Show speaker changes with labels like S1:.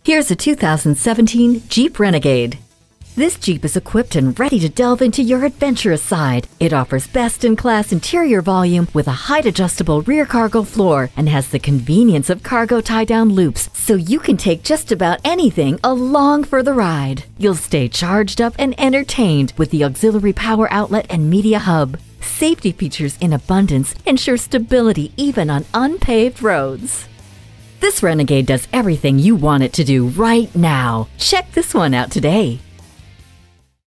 S1: Here's a 2017 Jeep Renegade. This Jeep is equipped and ready to delve into your adventurous side. It offers best-in-class interior volume with a height-adjustable rear cargo floor and has the convenience of cargo tie-down loops, so you can take just about anything along for the ride. You'll stay charged up and entertained with the auxiliary power outlet and media hub. Safety features in abundance ensure stability even on unpaved roads. This Renegade does everything you want it to do right now. Check this one out today.